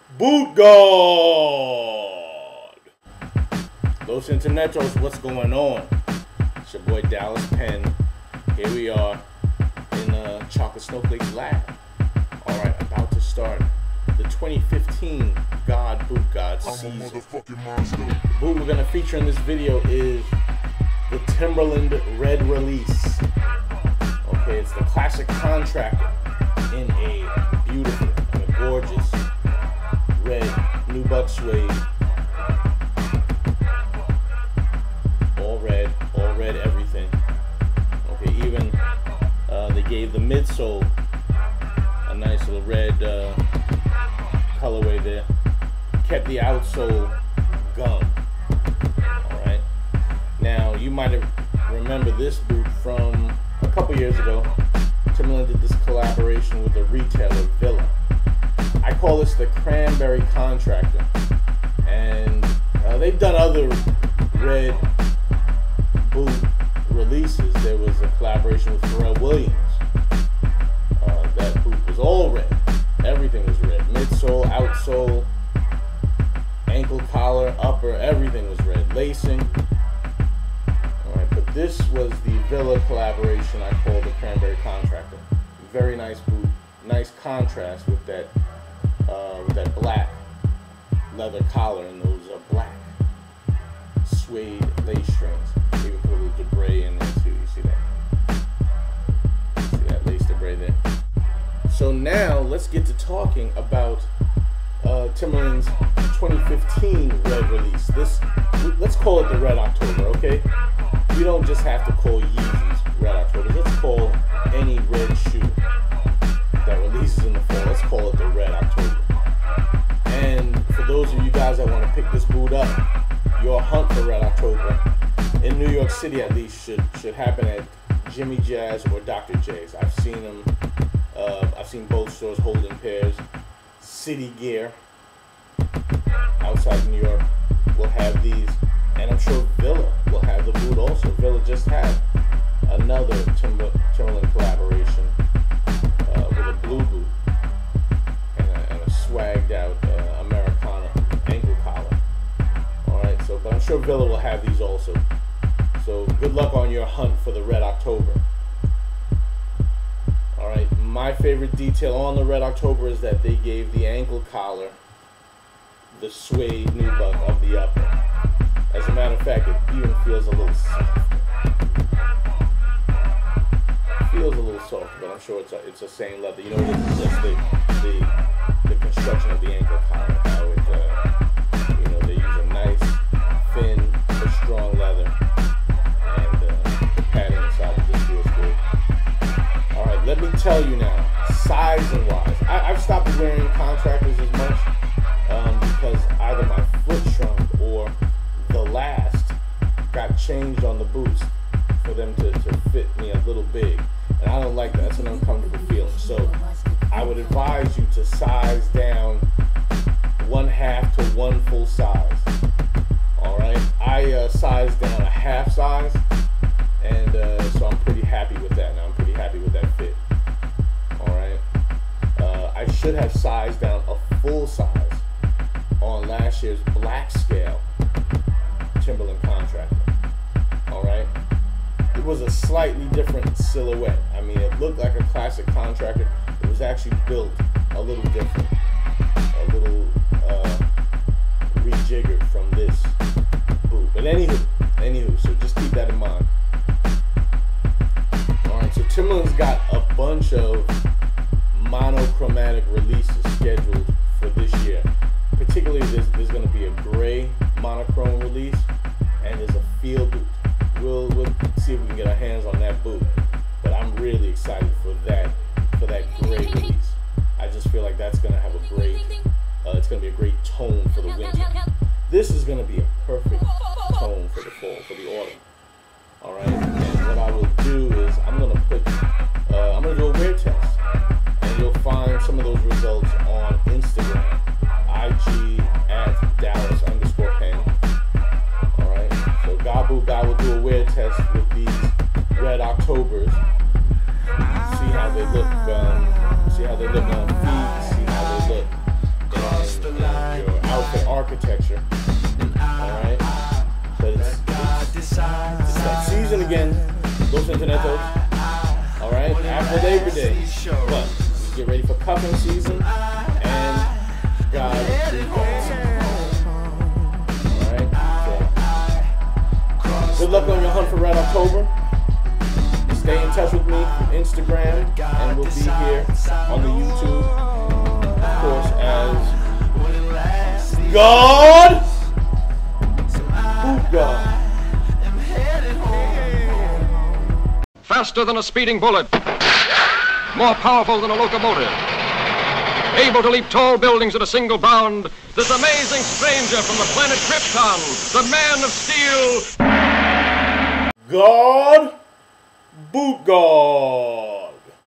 Bootgod! Los Internetos, what's going on? It's your boy Dallas PENN. Here we are in Chocolate Snowflake Lab. Alright, about to start the 2015 Bootgod season. The boot we're going to feature in this video is the Timberland Red Release. Okay, it's the classic contractor in a beautiful and a gorgeous red nubuck suede. All red everything. Okay, even they gave the midsole a nice little red colorway there. Kept the outsole gum. Alright. Now you might remember this boot from a couple years ago. Timberland did this collaboration with the retailer Villa. I call this the Cranberry Contractor, and they've done other red boot releases. There was a collaboration with Pharrell Williams. That boot was all red. Everything was red. Midsole, outsole, ankle collar, upper, everything was red. Lacing. Alright, but this was the Villa collaboration I call the Cranberry Contractor. Very nice boot. Nice contrast with that black leather collar and those black suede lace strings. Even put a little debris in there too. You see that? See that lace debris there? So now let's get to talking about Timberland's 2015 red release. Let's call it the Red October, okay? We don't just have to call Yeezys Red October. Let's call any red shoe that releases in the fall, let's call it the Red October. And for those of you guys that want to pick this boot up, your hunt for Red October in New York City at least should happen at Jimmy Jazz or Dr. J's. I've seen them. I've seen both stores holding pairs. City Gear outside of New York will have these, and I'm sure Villa will have the boot also. Villa just had another Timberland collaboration with a blue boot and a swagged out Americana ankle collar. Alright, but I'm sure Villa will have these also. So good luck on your hunt for the Red October. Alright, my favorite detail on the Red October is that they gave the ankle collar the suede nubuck of the upper. As a matter of fact, it even feels a little soft. Feels a little soft, but I'm sure it's the same leather. You know, it's just the construction of the ankle collar. How it, you know, they use a nice, thin, but strong leather, and the padding inside just feels good. All right, let me tell you now, sizing wise, I've stopped wearing contractors as much because either my foot shrunk or the last got changed on the boots for them to fit me a little big. And I don't like that. That's an uncomfortable feeling. So I would advise you to size down 1/2 to 1 full size. Alright? I sized down a half size, and so I'm pretty happy with that now. I'm pretty happy with that fit. Alright? I should have sized down a full size on last year's black scale Timberland Contractor. Alright? It was a slightly different silhouette. I mean, it looked like a classic contractor. It was actually built a little different, a little rejiggered from this boot. But anywho, so just keep that in mind. Alright, so Timberland's got a bunch of monochromatic releases scheduled for this year. Particularly, there's going to be a gray monochrome release, and there's a field boot. We'll see if we can get our hands on that boot, but I'm really excited for that gray release. I just feel like that's gonna have a great, it's gonna be a great tone for the winter. This is gonna be a perfect tone for the fall, for the autumn. All right, and what I will do is I'm gonna do a wear test, and you'll find some of those results on Instagram, IG at Dallas_PENN. Bootgod will do a wear test with these Red Octobers. See how they look. See how they look on feet. See how they look architecture. Alright? But it's that season again, Los Internetos. Alright? After Labor Day. But we get ready for cuffing season and God Bootgod. Alright? So good luck on your hunt for Red October. Stay in touch with me on Instagram, and we'll be here on the YouTube, of course, as God Bootgod. Faster than a speeding bullet, more powerful than a locomotive, able to leap tall buildings at a single bound, this amazing stranger from the planet Krypton, the Man of Steel, God Bootgod.